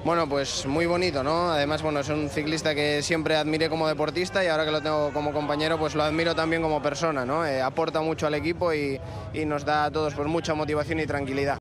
Bueno, pues muy bonito, ¿no? Además, bueno, es un ciclista que siempre admiré como deportista y ahora que lo tengo como compañero, pues lo admiro también como persona, ¿no? Aporta mucho al equipo y nos da a todos pues mucha motivación y tranquilidad.